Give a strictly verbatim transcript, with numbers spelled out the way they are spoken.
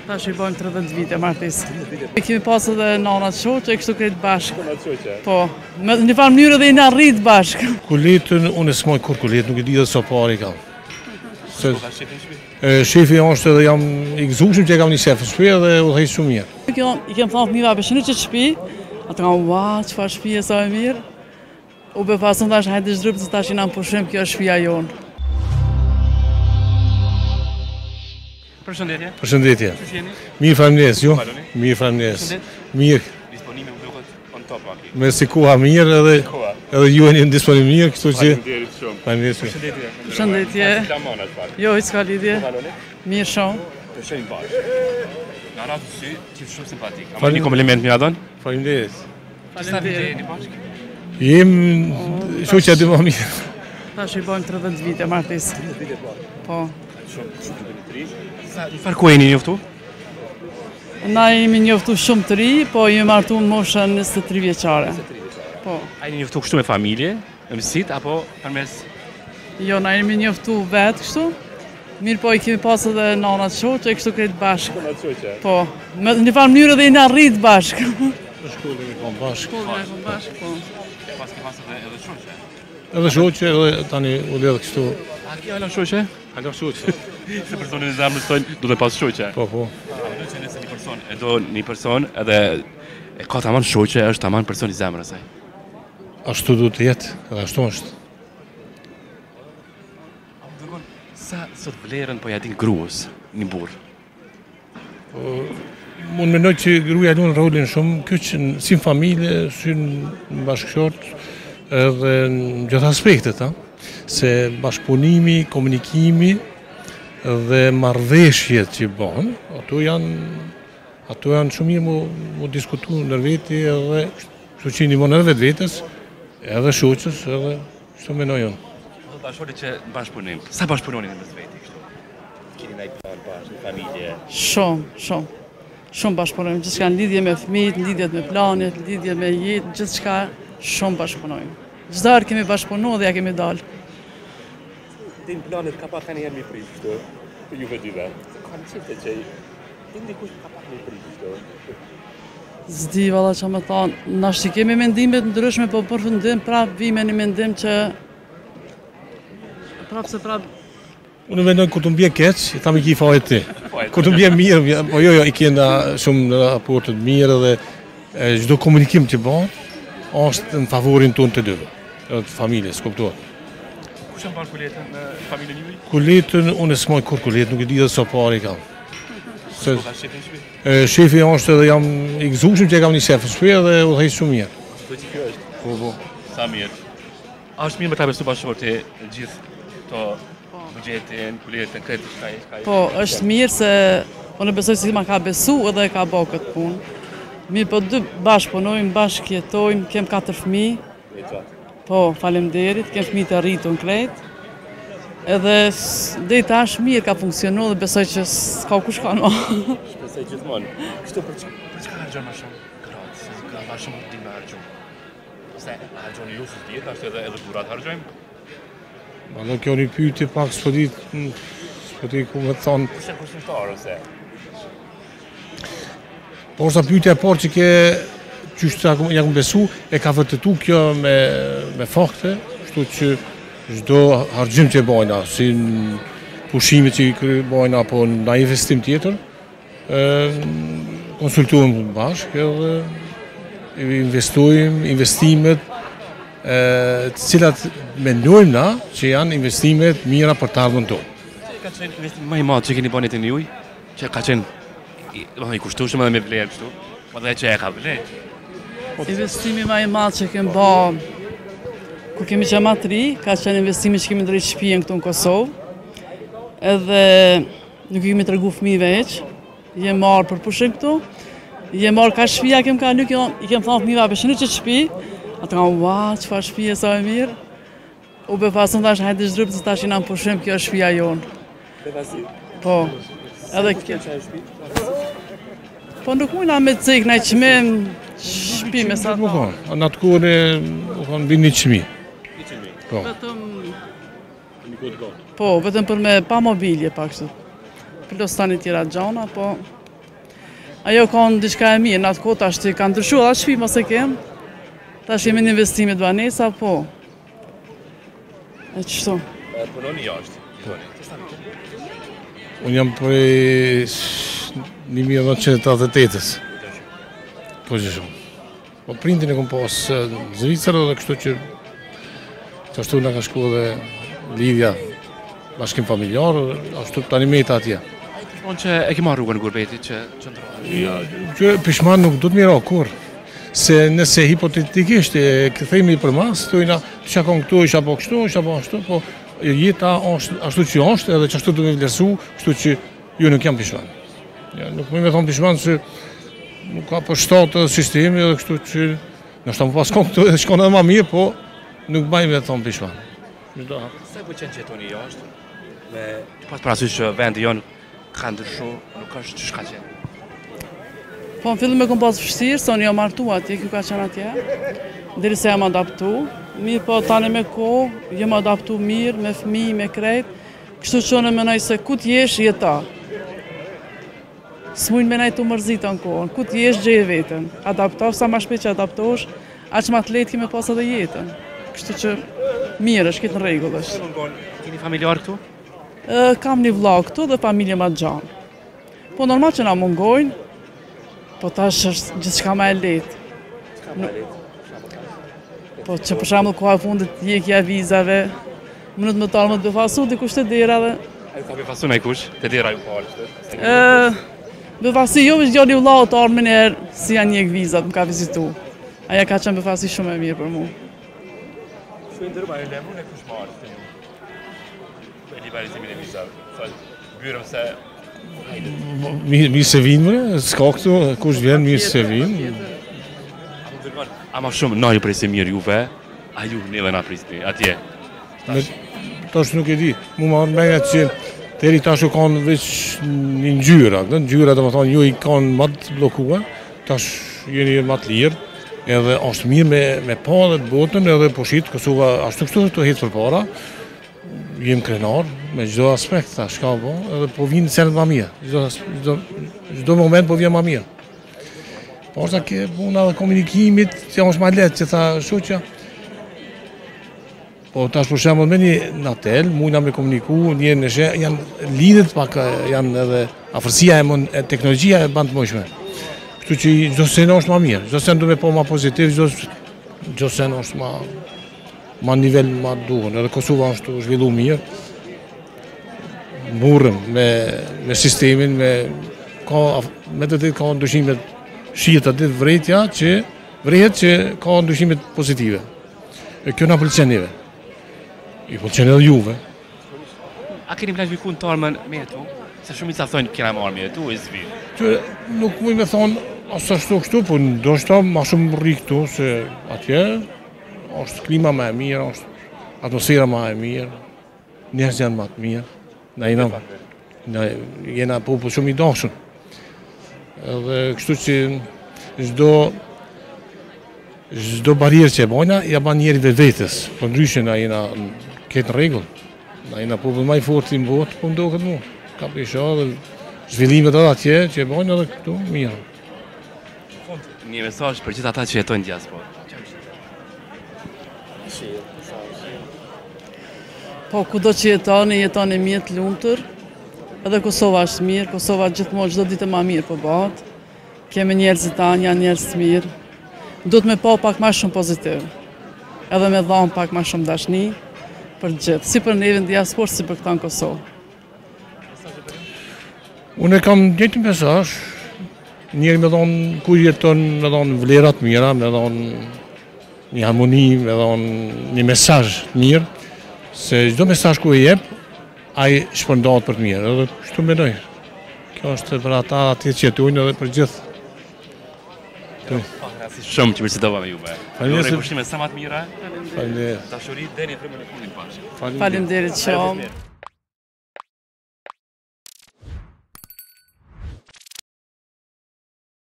Tash i bojmë tridhjetë vite martesë. E kemi pas edhe nanat shoqe, kështu krejt bashkë. Po, me një farë mënyrë edhe i na rrit bashkë. Kuletën unë e s'moj kur kulet, nuk e di dhe sa pari kam. Se, e, shefi është edhe jam i gëzushëm që e kam një shef në shtëpi dhe u dhejtë shumë mirë. I kem thonë fëmijëve apeshinu që shtëpi, atë kam ua, çfarë shtëpi e sa e mirë. U be pasën tash hajde zhdrypë se tash i na pushim, kjo është shtëpia jonë. Përshëndetje. Përshëndetje. Si jeni? Mirë faleminderit, ju? Faloni. Mirë faleminderit. Përshëndet. Mirë. Disponimi më duket on top aki. Me si koha mirë edhe Koha. edhe ju jeni në disponim mirë, kështu që Faleminderit shumë. faleminderit shumë. Përshëndetje. Përshëndetje. Flamona çfarë? Jo, i s'ka lidhje. Faloni. Mirë shumë. Të shojmë bashkë. Në radhë sy, ti shumë simpatik. Ama një kompliment më ja don? Faleminderit. Sa vite jeni bashkë? Jem shoqja dy më mirë. Tash i bojmë tridhjetë vite martesë. Po. Shumë shumë të tri. Sa i farë ku jeni njoftu? Na jemi njoftu shumë të ri, po jemi martu në moshën njëzet e tre vjeçare. Po. A jeni njoftu kështu me familje, me mësit, apo përmes... Jo, na jemi njoftu vetë kështu. Mirë po i kemi pas edhe nanat shoqe, kështu krejt bashkë. Nanat shoqe? Po, me një farë mënyrë edhe i na rrit bashkë. Në shkollën e kam bashkë. Shkollën e kam bashkë, po. Pas ke pas edhe edhe shoqe? Edhe shoqe edhe tani u lidh kështu. A ke hala shoqe? Hala shoqe. Se personin e zemrës thonë du të pas shoqe. Po, po. Mendoj që nëse një person e do një person edhe e ka tamam shoqe, është tamam person i zemrës ai. Ashtu duhet të jetë, edhe ashtu është. Sa sot vlerën po ja din gruas një burr? Unë mendoj që gruaja luen rolin shumë kyç si në familje, si në bashkëshort, edhe në gjithë aspektet, ha? Se bashkëpunimi, komunikimi dhe marrëveshjet që bëhen, ato janë ato janë shumë mirë mu, mu diskutu ndër veti edhe kështu që ndihmon edhe vetvetes, edhe shoqës, edhe kështu mendoj unë. Do ta shohni që bashkëpunim. Sa bashkëpunoni mes veti kështu? Keni ndaj plan bashkë, në familje? Shumë, shumë. Shumë bashkëpunojmë, gjithçka në lidhje me fëmijët, në lidhje me planet, në lidhje me jetë, gjithçka shumë bashkëpunojmë. Çdo herë kemi bashkëpunuar dhe ja kemi dalë. Din planet ka pak tani janë mi prish kështu. Po ju vetë dhe. Ka çifte që din dikush ka pak mi prish kështu. Zdi valla që më thonë, na shi kemi mendime të ndryshme, po përfundim prap vime një mendim që prap se prap Unë mendoj kur të mbje keq, i tham i ki fajt ti. Kur të mbje mirë, po jo jo, i kena shumë raporte të mirë dhe çdo komunikim që bëhet është në favorin tonë të dyve, të familjes, kuptohet. Kush e mban kuletën në familjen juaj? Kuletën unë e s'moj kur kulet, nuk e di dhe sa pari kam. Se Ka shefin shtëpi? e, shefi është edhe jam i gëzushëm që e kam një shef në shtëpi dhe u dhejtë shumë mirë. Do që kjo është. Po po. Sa mirë. A është mirë me ta besu bashkëshorti gjithë këto buxhetin, kuletën, këtë çka ka. po është mirë se unë besoj se ma ka besu edhe e ka bë këtë punë. Mirë po dy bashkë punojmë, bashkë jetojmë, kem katër fëmijë. Po, faleminderit, kem fëmijë të rritur në krejt. Edhe deri tash mirë ka funksionuar dhe besoj që s'ka kush ka në. Shpresoj gjithmonë. Kështu për çka për çka harxhon më shumë gratë, se ka më shumë tim me harxhon. Se harxhoni ju së dieta, ashtu edhe edhe burrat harxhojmë. Malo kjo një pyetje pak s'po di s'po di ku më thonë. Kush e kushtimtar ose? Po është pyetja e parë që ke qysh ja kum besu, e ka vërtetu kjo me me fakte, kështu që çdo harxhim që bëjna, si në pushime që i bëjna apo në investim tjetër, ë konsultojmë bashkë edhe investojmë investimet ë të cilat mendojmë na që janë investimet mira për të ardhmen tonë. Çe ka qenë investim më i madh që keni bënë të juaj? Që ka qenë do i kushtueshëm edhe me vlerë kështu. Po dhe që e ka vlerë. Investimi më i madh që kemi bë kur kemi qenë më të ri, ka qenë investimi që kemi drejt shtëpinë këtu në Kosovë. Edhe nuk i kemi tregu fëmijëve hiç. Jem marrë për pushim këtu. Jem marrë ka shtëpia kem ka nuk i kem thënë fëmijëve apeshinu që shtëpi. Ata kanë ua, çfarë shtëpi e sa e mirë. U be pasën tash hajde zhdrypë se tash i na pushim, kjo është shtëpia jonë. Bevasi. Po. Edhe kjo. Po nuk mujna me cik na çmim shtëpi me sa. Po po, në atë kohë u kanë bini çmi. Po. Vetëm Një kohë të gjatë. po, vetëm për me pa mobilje pak kështu. Plus tani tjera gjana, po ajo ka në diçka e mirë, në atë kohë tash ka ndryshuar, atë shtëpi mos e kem. Tash jemi në investimet banesa, po. E qështu. Punoni jashtë. Unë jam prej një mijë e nëntëqind e tetëdhjetë e osmës. Po që shumë. Po printin e kom pas në Zvicër dhe kështu që qashtu nga ka shku edhe lidhja bashkim familjar, ashtu tani me ta atje. Pishman që e ke marrë rrugën e gurbetit që qëndrohet? Ja, që pishman nuk do të mira kur. Se nëse hipotetikisht e këthejmë për mas, të ujna që akon këtu, isha po kështu, isha po ashtu, po jeta është ashtu që është edhe që ashtu të me vlerësu, kështu që ju nuk jam pishman. Ja, nuk më me thonë pishman që nuk ka për shtatë sistemi edhe kështu që nështë më pas kon këtu edhe shkon edhe ma mirë, po nuk baj me thonë pishman. Se po qenë që jetoni jashtë, me pas parasysh që vendi jonë ka ndryshu, nuk është që shka qenë. Po në fillim e kom pas vështirë, se unë jam martu atje, kjo ka qenë atje, deri se jam adaptu. Mirë po tani me kohë, jam adaptu mirë, me fëmijë, me krejt, kështu që unë menoj se ku t'jesh jeta. S'mujnë menaj të mërzita në kohën, ku t'jesh gjeje vetën. Adaptosh, sa ma shpejt që adaptosh, aq ma t'lehtë ki me pas edhe jetën. Kështu që mirë është, këtë në rregull është. Keni familjar këtu? Kam një vlla këtu dhe familje ma gjanë. Po normal që na mungojnë, po tash është gjithçka ma e lehtë. Po që për shembull koha e fundit jekja vizave, më të më talë më të befasu dikush të dera dhe... A ju ka befasu me kush? Të dera ju palë? Befasi jo është gjallë i vllau të armë njerë si janë njek vizat, më ka vizitu. Aja ka qenë befasi shumë e mirë për mu. Shu e ndërma e lemru në kush marë të një? E liberizimin e vizave. Sa byrëm se... Mirë se vinë, s'ka këtu, kush vjen, mirë se vinë. A ma shumë, na ju presi mirë juve, a ju neve na prisni, atje? Tash nuk e di, mu marrë menja që teri tash u kanë veç një ngjyra, në ngjyra dhe më thonë ju i kanë më të blokuar, tash jeni më të lirë, edhe është mirë me, me pa dhe të botën edhe poshit, Kosova ashtu kështu të hitë për para, jem krenar me çdo aspekt, tash ka po, edhe po vinë senet ma mirë, çdo, çdo moment po vjen ma mirë. Por sa ke puna dhe komunikimit, që është ma letë, që tha shuqja. Po tash për shembull me një natel, mujna me komuniku, një nëse janë lidhet pak, janë edhe afërsia e, e teknologjia e ban të mëshme. Kështu që çdo sen është ma mirë, çdo sen du me po ma pozitiv, çdo çdo sen është ma ma nivel ma duhur, edhe Kosova është zhvillu mirë. Mburrëm me me sistemin, me ka me të ditë ka ndryshimet shihet atë vrejtja që vrehet që ka ndryshimet pozitive. E kjo na pëlqen neve. I pëlqen edhe juve. A keni planifiku në tarmën me jetu? Se shumica thonë kena marrë me jetu e zvi. Që nuk muj me thonë asë ashtu kështu, po ndoshta ma shumë rri këtu, se atje është klima ma e mirë, është atmosfera ma e mirë, njerëz janë ma të mirë. Na jena, na jena popull shumë i dashur. Edhe kështu që çdo çdo barierë që e bojna, ja ban njeri vetvetes. Po ndryshe na jena këtë rregull. Na jena popull më i fortë në botë, po ndohet mua. Ka pisha dhe zhvillimet edhe atje që e bojnë edhe këtu mirë. Një mesazh për gjithë ata që jetojnë në diasporë. Po kudo që jetoni, jetoni mirë të lumtur. Edhe Kosova është mirë, Kosova gjithmonë çdo ditë më mirë po bëhet. Kemi njerëzit tanë, janë njerëz të mirë. Duhet me pa pak më shumë pozitiv. Edhe me dhënë pak më shumë dashni për gjithë, si për neve në diasporë, si për këta në Kosovë. Unë kam njëjtin mesazh. Njëri me thonë ku jeton, me thonë vlerat mira, me thonë një harmoni, me thonë një mesazh mirë, se çdo mesazh ku e jep, ai shpërndahet për të mirë, edhe kështu mendoj. Kjo është për ata atje që jetojnë edhe për gjithë. Shumë që bisedova me juve. Faleminderit. Ju uroj pushime sa më të mira. Faleminderit. Dashuri deri në frymën e fundit bashkë. Faleminderit shumë.